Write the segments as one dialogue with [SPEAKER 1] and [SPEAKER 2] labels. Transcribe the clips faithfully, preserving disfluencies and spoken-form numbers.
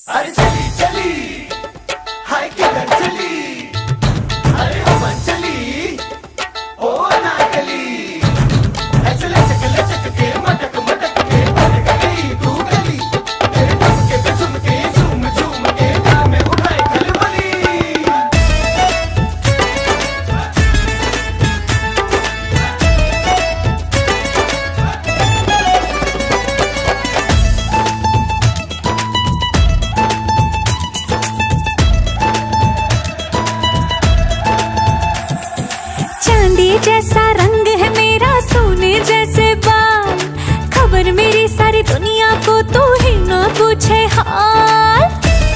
[SPEAKER 1] अरे चली चली हाय किधर चली, अरे अमन चली ओ अनारकली, ऐसे लचक लचक के मटक मटक के भटक गई तू गली, तेरे ठुमके पे झुमके झूम झूम के दिल में उठाए खलबली।
[SPEAKER 2] चांदी जैसा रंग है मेरा, सोने जैसे बाल, खबर मेरी सारी दुनिया को तू ही ना पूछे हाल।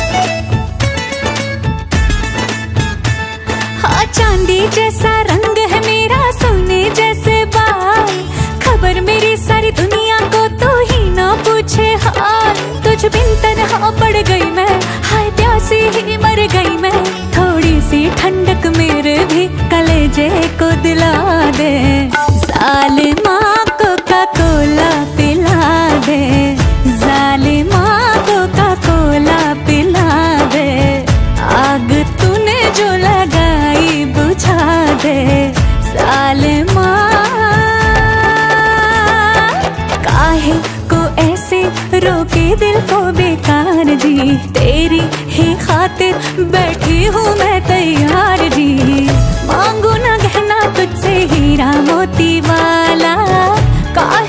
[SPEAKER 2] हाँ चांदी जैसा रंग है मेरा, सोने जैसे बाल, खबर मेरी सारी दुनिया को तू ही ना पूछे हाल। तुझ बिन तन्हा पड़ गई मैं, हाय प्यासी ही मर गई मैं, थोड़ी सी ठंडक मेरे भी कलेजे को दिला दे, जालिमा कोका कोला पिला दे, जालिमा कोका कोला पिला दे, आग तूने जो लगाई बुझा दे, जालिमा काहे को ऐसे रोके दिल को बेकार जी, तेरी ही खातिर बैठी हूँ मैं तैयार जी, मांगू ना गहना तुझसे हीरा मोती वाला, काहे